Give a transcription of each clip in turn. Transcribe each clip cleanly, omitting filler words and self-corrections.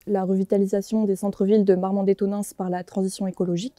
la revitalisation des centres-villes de Marmande-et-Tonneins par la transition écologique.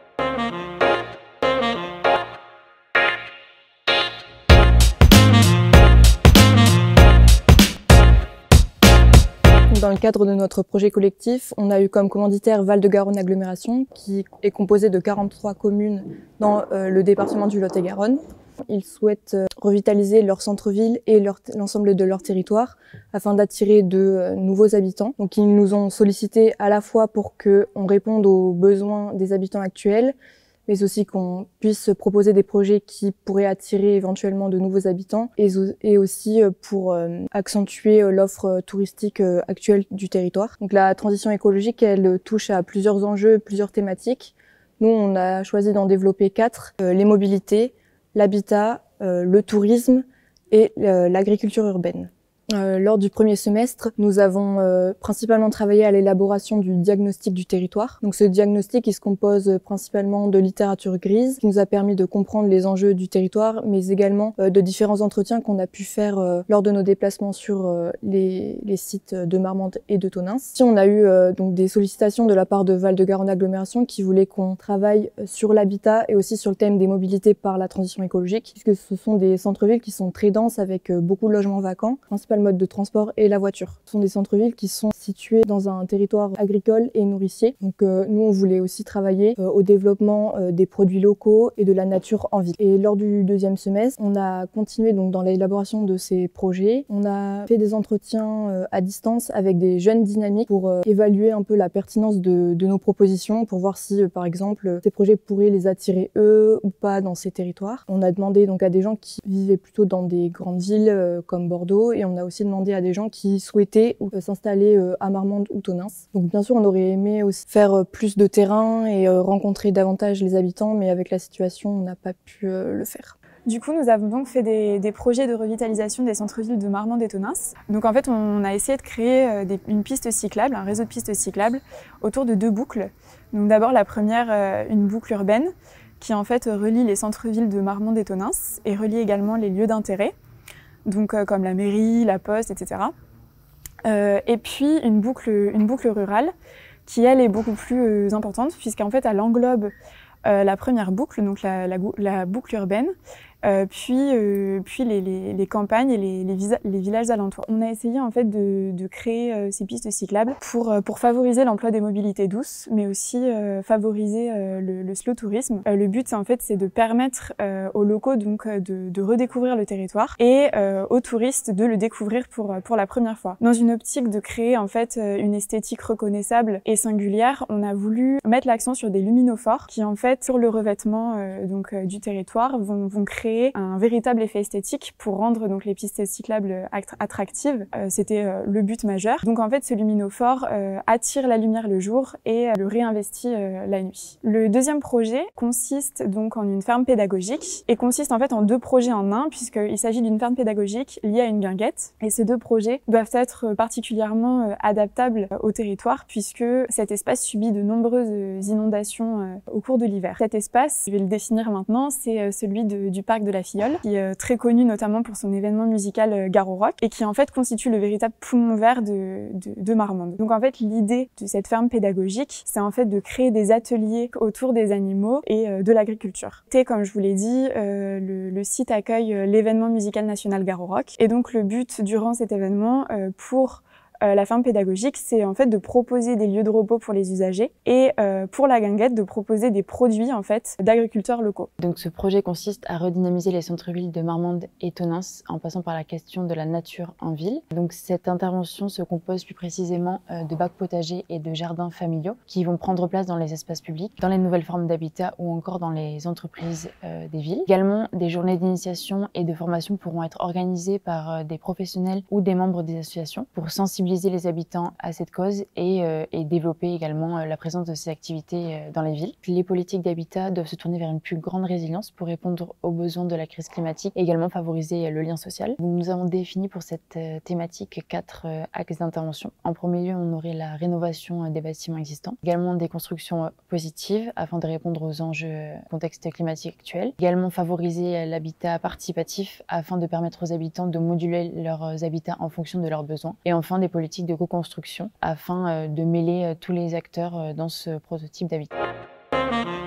Dans le cadre de notre projet collectif, on a eu comme commanditaire Val-de-Garonne Agglomération, qui est composée de 43 communes dans le département du Lot-et-Garonne. Ils souhaitent revitaliser leur centre-ville et l'ensemble de leur territoire afin d'attirer de nouveaux habitants. Donc ils nous ont sollicité à la fois pour qu'on réponde aux besoins des habitants actuels, mais aussi qu'on puisse proposer des projets qui pourraient attirer éventuellement de nouveaux habitants et aussi pour accentuer l'offre touristique actuelle du territoire. Donc la transition écologique, elle touche à plusieurs enjeux, plusieurs thématiques. Nous, on a choisi d'en développer 4, les mobilités, l'habitat, le tourisme et l'agriculture urbaine. Lors du premier semestre, nous avons principalement travaillé à l'élaboration du diagnostic du territoire. Donc ce diagnostic, il se compose principalement de littérature grise, qui nous a permis de comprendre les enjeux du territoire, mais également de différents entretiens qu'on a pu faire lors de nos déplacements sur les sites de Marmande et de Tonneins. Si on a eu donc des sollicitations de la part de Val-de-Garonne Agglomération qui voulaient qu'on travaille sur l'habitat et aussi sur le thème des mobilités par la transition écologique, puisque ce sont des centres-villes qui sont très denses avec beaucoup de logements vacants, principalement mode de transport et la voiture. Ce sont des centres-villes qui sont situés dans un territoire agricole et nourricier. Donc nous, on voulait aussi travailler au développement des produits locaux et de la nature en ville. Et lors du deuxième semestre, on a continué donc dans l'élaboration de ces projets. On a fait des entretiens à distance avec des jeunes dynamiques pour évaluer un peu la pertinence de nos propositions, pour voir si, par exemple, ces projets pourraient les attirer eux ou pas dans ces territoires. On a demandé donc à des gens qui vivaient plutôt dans des grandes villes comme Bordeaux, et on a aussi demandé à des gens qui souhaitaient s'installer à Marmande ou Tonneins. Donc bien sûr, on aurait aimé aussi faire plus de terrain et rencontrer davantage les habitants, mais avec la situation, on n'a pas pu le faire. Du coup, nous avons donc fait des projets de revitalisation des centres-villes de Marmande et Tonneins. Donc en fait, on a essayé de créer une piste cyclable, un réseau de pistes cyclables autour de 2 boucles. Donc d'abord la première, une boucle urbaine qui en fait relie les centres-villes de Marmande et Tonneins et relie également les lieux d'intérêt, donc comme la mairie, la poste, etc. Et puis une boucle rurale qui elle est beaucoup plus importante puisqu'en fait elle englobe la première boucle, donc la boucle urbaine, puis les campagnes et les villages alentours. On a essayé en fait de créer ces pistes cyclables pour favoriser l'emploi des mobilités douces, mais aussi favoriser le slow tourisme. Le but c'est de permettre aux locaux donc de redécouvrir le territoire et aux touristes de le découvrir pour la première fois. Dans une optique de créer en fait une esthétique reconnaissable et singulière, on a voulu mettre l'accent sur des luminophores qui en fait sur le revêtement du territoire vont créer un véritable effet esthétique pour rendre donc les pistes cyclables attractives. C'était le but majeur. Donc en fait, ce luminophore attire la lumière le jour et le réinvestit la nuit. Le deuxième projet consiste donc en une ferme pédagogique et consiste en fait en 2 projets en un, puisqu'il s'agit d'une ferme pédagogique liée à une guinguette. Et ces 2 projets doivent être particulièrement adaptables au territoire puisque cet espace subit de nombreuses inondations au cours de l'hiver. Cet espace, je vais le définir maintenant, c'est celui du parc de la Filleule, qui est très connu notamment pour son événement musical Garo Rock et qui en fait constitue le véritable poumon vert de Marmande. Donc en fait l'idée de cette ferme pédagogique, c'est en fait de créer des ateliers autour des animaux et de l'agriculture. Et comme je vous l'ai dit, le site accueille l'événement musical national Garo Rock et donc le but durant cet événement pour la ferme pédagogique, c'est en fait de proposer des lieux de repos pour les usagers et pour la guinguette de proposer des produits en fait d'agriculteurs locaux. Donc ce projet consiste à redynamiser les centres-villes de Marmande et Tonneins en passant par la question de la nature en ville. Donc cette intervention se compose plus précisément de bacs potagers et de jardins familiaux qui vont prendre place dans les espaces publics, dans les nouvelles formes d'habitat ou encore dans les entreprises des villes. Également, des journées d'initiation et de formation pourront être organisées par des professionnels ou des membres des associations pour sensibiliser les habitants à cette cause et développer également la présence de ces activités dans les villes. Les politiques d'habitat doivent se tourner vers une plus grande résilience pour répondre aux besoins de la crise climatique et également favoriser le lien social. Donc, nous avons défini pour cette thématique 4 axes d'intervention. En premier lieu, on aurait la rénovation des bâtiments existants, également des constructions positives afin de répondre aux enjeux contexte climatique actuel, également favoriser l'habitat participatif afin de permettre aux habitants de moduler leurs habitats en fonction de leurs besoins, et enfin des politique de co-construction afin de mêler tous les acteurs dans ce prototype d'habitat.